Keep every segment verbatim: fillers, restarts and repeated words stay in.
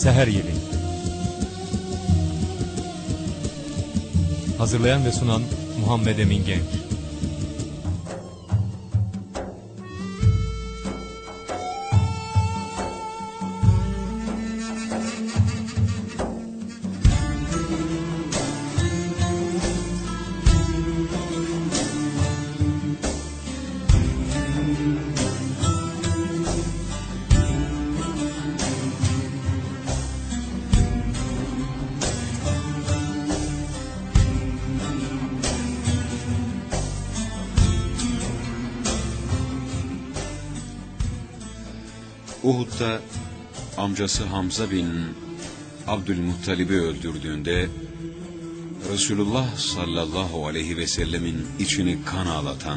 Seher Yeli. Hazırlayan ve sunan Muhammed Emin Genç. Uhud'da amcası Hamza bin Abdülmuttalib'i öldürdüğünde Resulullah sallallahu aleyhi ve sellemin içini kan ağlatan,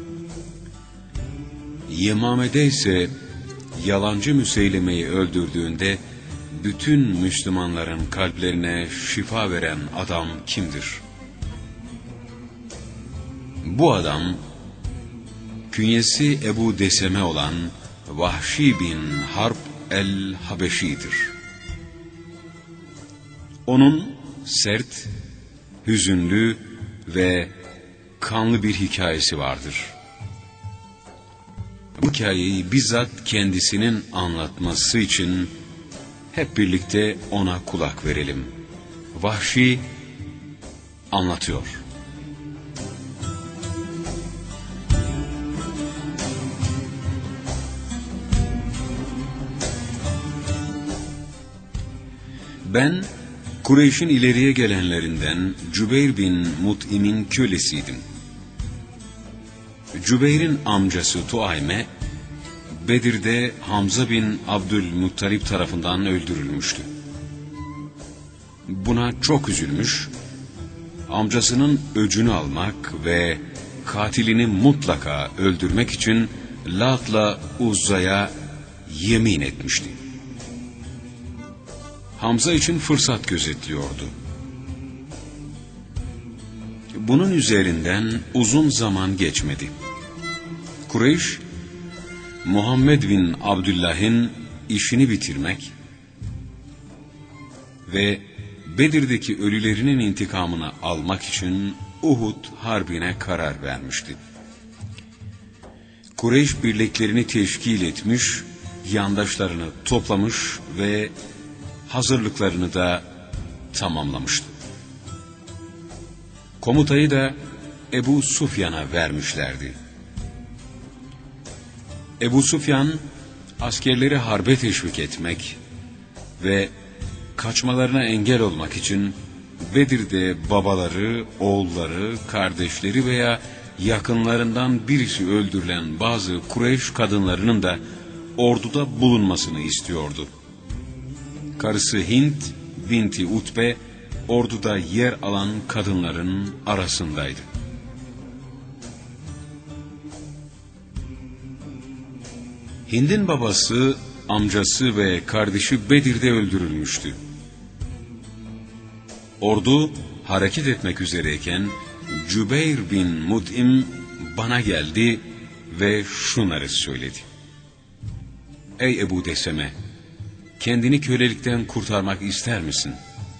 Yemame'de ise yalancı Müseyleme'yi öldürdüğünde bütün Müslümanların kalplerine şifa veren adam kimdir? Bu adam künyesi Ebu Deseme olan Vahşi bin Harb el-Habeşi'dir. Onun sert, hüzünlü ve kanlı bir hikayesi vardır. Bu hikayeyi bizzat kendisinin anlatması için hep birlikte ona kulak verelim. Vahşi anlatıyor. Ben Kureyş'in ileriye gelenlerinden Cübeyr bin Mut'im'in kölesiydim. Cübeyr'in amcası Tuayme, Bedir'de Hamza bin Abdülmuttalib tarafından öldürülmüştü. Buna çok üzülmüş, amcasının öcünü almak ve katilini mutlaka öldürmek için Lat'la Uzza'ya yemin etmişti. Hamza için fırsat gözetliyordu. Bunun üzerinden uzun zaman geçmedi. Kureyş, Muhammed bin Abdullah'ın işini bitirmek ve Bedir'deki ölülerinin intikamını almak için Uhud Harbi'ne karar vermişti. Kureyş birliklerini teşkil etmiş, yandaşlarını toplamış ve hazırlıklarını da tamamlamıştı. Komutayı da Ebu Sufyan'a vermişlerdi. Ebu Sufyan, askerleri harbe teşvik etmek ve kaçmalarına engel olmak için Bedir'de babaları, oğulları, kardeşleri veya yakınlarından birisi öldürülen bazı Kureyş kadınlarının da orduda bulunmasını istiyordu. Karısı Hint binti Utbe orduda yer alan kadınların arasındaydı. Hind'in babası, amcası ve kardeşi Bedir'de öldürülmüştü. Ordu hareket etmek üzereyken Cübeyr bin Mut'im bana geldi ve şunları söyledi. Ey Ebu Deseme! Kendini kölelikten kurtarmak ister misin?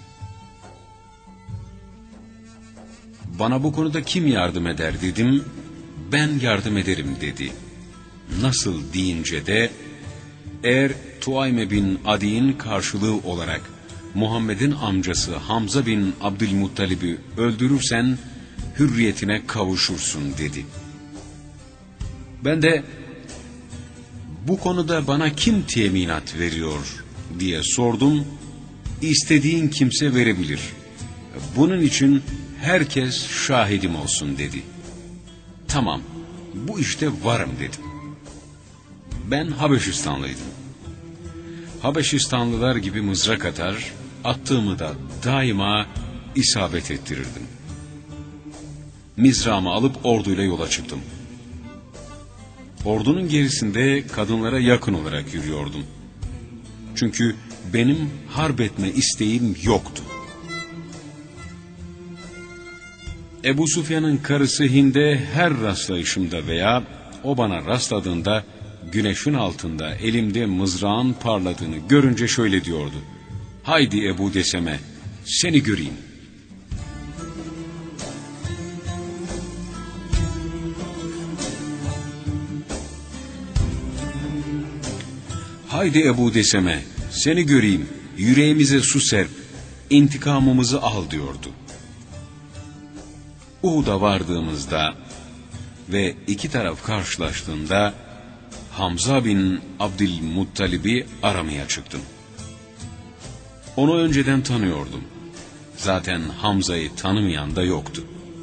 Bana bu konuda kim yardım eder dedim. Ben yardım ederim dedi. Nasıl deyince de eğer Tuayme bin Adi'nin karşılığı olarak Muhammed'in amcası Hamza bin Abdülmuttalib'i öldürürsen hürriyetine kavuşursun dedi. Ben de bu konuda bana kim teminat veriyor diye sordum. İstediğin kimse verebilir. Bunun için herkes şahidim olsun dedi. Tamam, bu işte varım dedim. Ben Habeşistanlıydım. Habeşistanlılar gibi mızrak atar, attığımı da daima isabet ettirirdim. Mizrağımı alıp orduyla yola çıktım. Ordunun gerisinde kadınlara yakın olarak yürüyordum. Çünkü benim harp etme isteğim yoktu. Ebu Sufyan'ın karısı Hind'e her rastlayışımda veya o bana rastladığında güneşin altında elimde mızrağın parladığını görünce şöyle diyordu. Haydi Ebu Deseme, seni göreyim. Haydi Ebu Deseme, seni göreyim, yüreğimize su serp, intikamımızı al diyordu. Uhud'a vardığımızda ve iki taraf karşılaştığında Hamza bin Abdülmuttalib'i aramaya çıktım. Onu önceden tanıyordum. Zaten Hamza'yı tanımayan da yoktu.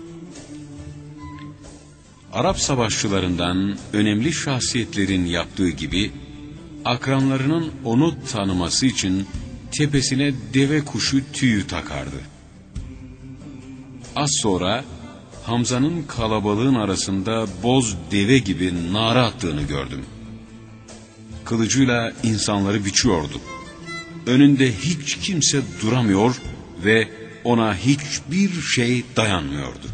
Arap savaşçılarından önemli şahsiyetlerin yaptığı gibi akranlarının onu tanıması için tepesine deve kuşu tüyü takardı. Az sonra Hamza'nın kalabalığın arasında boz deve gibi nara attığını gördüm. Kılıcıyla insanları biçiyordu. Önünde hiç kimse duramıyor ve ona hiçbir şey dayanmıyordu.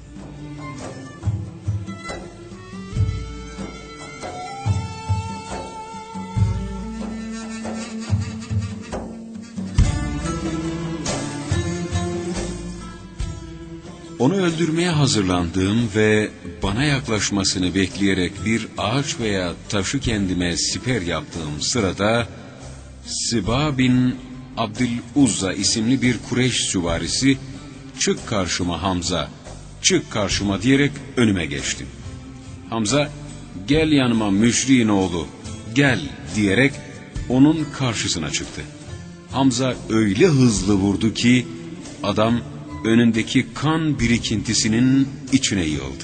Onu öldürmeye hazırlandığım ve bana yaklaşmasını bekleyerek bir ağaç veya taşı kendime siper yaptığım sırada Siba bin Abdüluzza isimli bir Kureyş süvarisi "Çık karşıma Hamza, çık karşıma" diyerek önüme geçti. Hamza "Gel yanıma müşriğin oğlu, gel" diyerek onun karşısına çıktı. Hamza öyle hızlı vurdu ki adam önündeki kan birikintisinin içine yığıldı.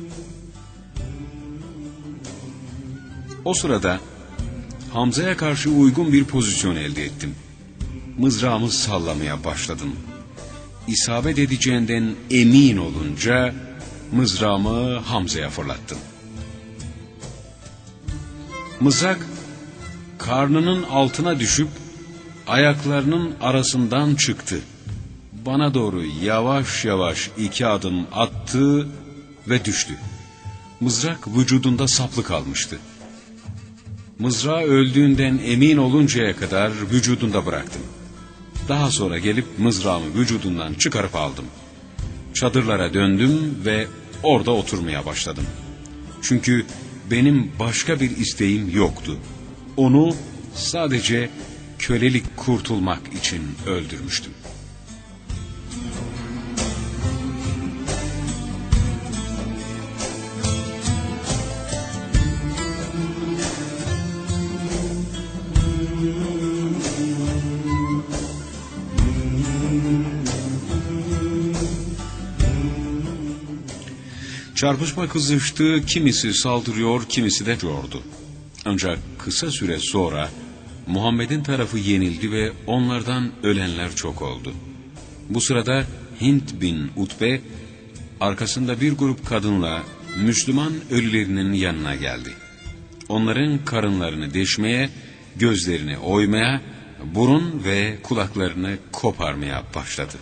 O sırada Hamza'ya karşı uygun bir pozisyon elde ettim. Mızrağımı sallamaya başladım. İsabet edeceğinden emin olunca mızrağımı Hamza'ya fırlattım. Mızrak karnının altına düşüp ayaklarının arasından çıktı. Bana doğru yavaş yavaş iki adım attı ve düştü. Mızrak vücudunda saplı kalmıştı. Mızrağı öldüğünden emin oluncaya kadar vücudunda bıraktım. Daha sonra gelip mızrağımı vücudundan çıkarıp aldım. Çadırlara döndüm ve orada oturmaya başladım. Çünkü benim başka bir isteğim yoktu. Onu sadece kölelik kurtulmak için öldürmüştüm. Çarpışma kızıştı, kimisi saldırıyor, kimisi de diyordu. Ancak kısa süre sonra Muhammed'in tarafı yenildi ve onlardan ölenler çok oldu. Bu sırada Hint bin Utbe arkasında bir grup kadınla Müslüman ölülerinin yanına geldi. Onların karınlarını deşmeye, gözlerini oymaya, burun ve kulaklarını koparmaya başladı.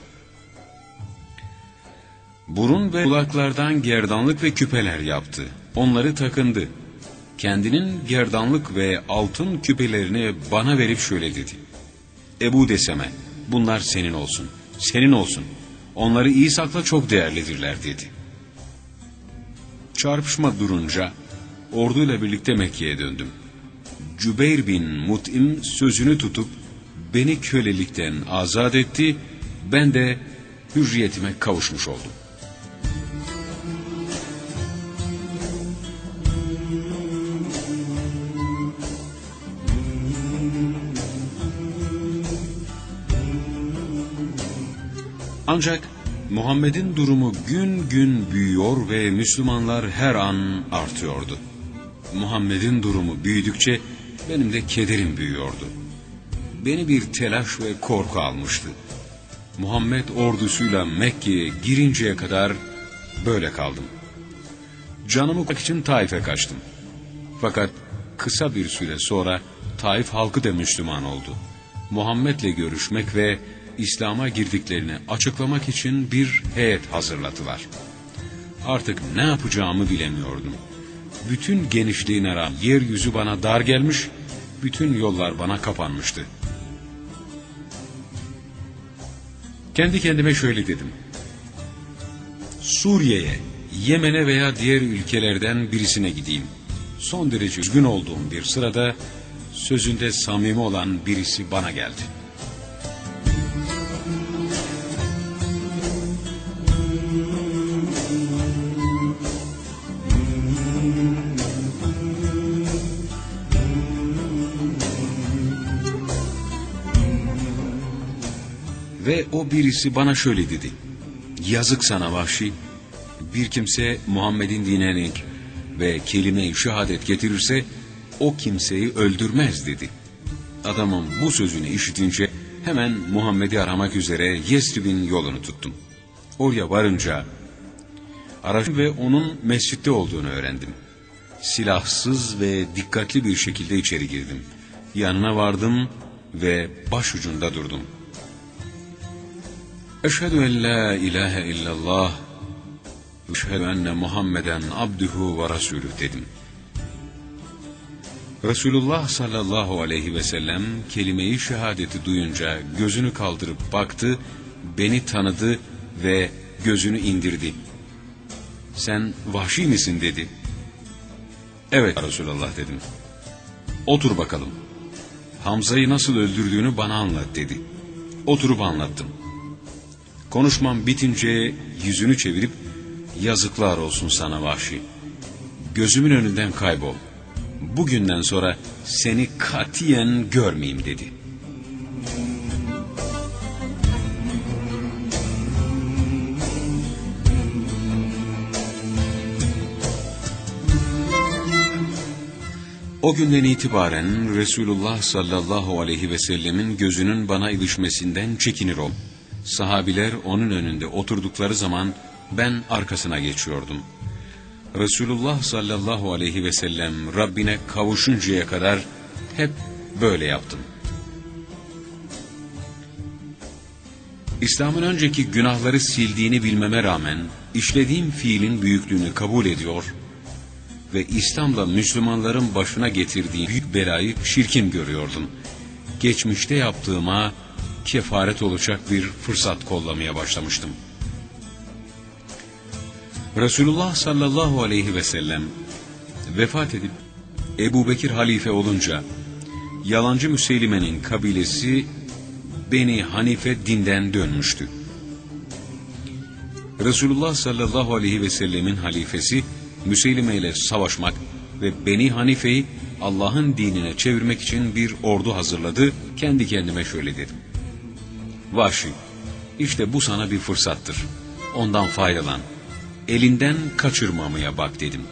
Burun ve kulaklardan gerdanlık ve küpeler yaptı. Onları takındı. Kendinin gerdanlık ve altın küpelerini bana verip şöyle dedi: "Ebu Deseme, bunlar senin olsun, senin olsun. Onları iyi sakla, çok değerlidirler" dedi. Çarpışma durunca orduyla birlikte Mekke'ye döndüm. Cübeyr bin Mut'im sözünü tutup beni kölelikten azat etti. Ben de hürriyetime kavuşmuş oldum. Ancak Muhammed'in durumu gün gün büyüyor ve Müslümanlar her an artıyordu. Muhammed'in durumu büyüdükçe benim de kederim büyüyordu. Beni bir telaş ve korku almıştı. Muhammed ordusuyla Mekke'ye girinceye kadar böyle kaldım. Canımı korumak için Taif'e kaçtım. Fakat kısa bir süre sonra Taif halkı da Müslüman oldu. Muhammed'le görüşmek ve İslam'a girdiklerini açıklamak için bir heyet hazırladılar. Artık ne yapacağımı bilemiyordum. Bütün genişliğine rağmen yeryüzü bana dar gelmiş, bütün yollar bana kapanmıştı. Kendi kendime şöyle dedim: Suriye'ye, Yemen'e veya diğer ülkelerden birisine gideyim. Son derece üzgün olduğum bir sırada sözünde samimi olan birisi bana geldi. Ve o birisi bana şöyle dedi: yazık sana Vahşi, bir kimse Muhammed'in dinine ve kelime-i şehadet getirirse o kimseyi öldürmez dedi. Adamın bu sözünü işitince hemen Muhammed'i aramak üzere Yesrib'in yolunu tuttum. Oraya varınca araştırdım ve onun mescitte olduğunu öğrendim. Silahsız ve dikkatli bir şekilde içeri girdim. Yanına vardım ve başucunda durdum. Eşhedü en la ilahe illallah ve eşhedü enne Muhammeden abduhu ve rasulü dedim. Resulullah sallallahu aleyhi ve sellem kelime-i şehadeti duyunca gözünü kaldırıp baktı, beni tanıdı ve gözünü indirdi. Sen Vahşi misin dedi. Evet Resulullah dedim. Otur bakalım. Hamza'yı nasıl öldürdüğünü bana anlat dedi. Oturup anlattım. Konuşmam bitince yüzünü çevirip yazıklar olsun sana Vahşi. Gözümün önünden kaybol. Bugünden sonra seni katiyen görmeyeyim dedi. O günden itibaren Resulullah sallallahu aleyhi ve sellemin gözünün bana ilişmesinden çekinir ol. Sahabiler onun önünde oturdukları zaman ben arkasına geçiyordum. Resulullah sallallahu aleyhi ve sellem Rabbine kavuşuncaya kadar hep böyle yaptım. İslam'ın önceki günahları sildiğini bilmeme rağmen işlediğim fiilin büyüklüğünü kabul ediyor ve İslam'la Müslümanların başına getirdiği büyük belayı şirkin görüyordum. Geçmişte yaptığıma kefaret olacak bir fırsat kollamaya başlamıştım. Resulullah sallallahu aleyhi ve sellem vefat edip Ebu Bekir halife olunca yalancı Müseylime'nin kabilesi Beni Hanife dinden dönmüştü. Resulullah sallallahu aleyhi ve sellemin halifesi Müseylime ile savaşmak ve Beni Hanife'yi Allah'ın dinine çevirmek için bir ordu hazırladı. Kendi kendime şöyle dedim: Vahşi, işte bu sana bir fırsattır. Ondan faydalan. Elinden kaçırmamaya bak dedim.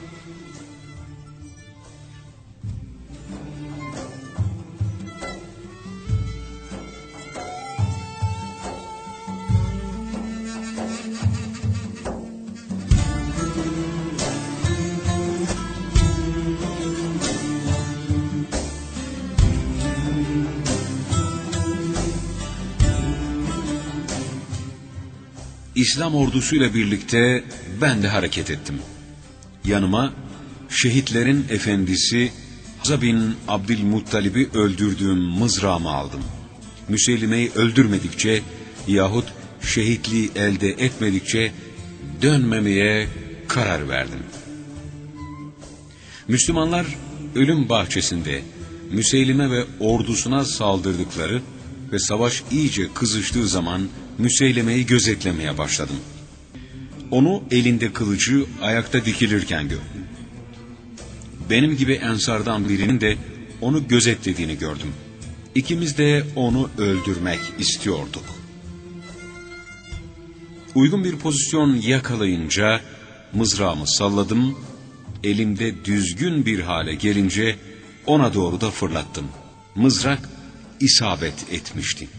İslam ordusuyla birlikte ben de hareket ettim. Yanıma şehitlerin efendisi Hamza bin Abdülmuttalib'i öldürdüğüm mızrağımı aldım. Müseylime'yi öldürmedikçe yahut şehitliği elde etmedikçe dönmemeye karar verdim. Müslümanlar ölüm bahçesinde Müseylime ve ordusuna saldırdıkları ve savaş iyice kızıştığı zaman Müseylime'yi gözetlemeye başladım. Onu elinde kılıcı ayakta dikilirken gördüm. Benim gibi ensardan birinin de onu gözetlediğini gördüm. İkimiz de onu öldürmek istiyorduk. Uygun bir pozisyon yakalayınca mızrağımı salladım. Elimde düzgün bir hale gelince ona doğru da fırlattım. Mızrak isabet etmişti.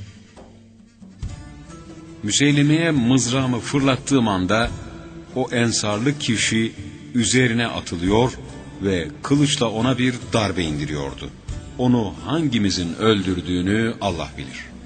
Müseylime'ye mızrağımı fırlattığım anda o ensarlı kişi üzerine atılıyor ve kılıçla ona bir darbe indiriyordu. Onu hangimizin öldürdüğünü Allah bilir.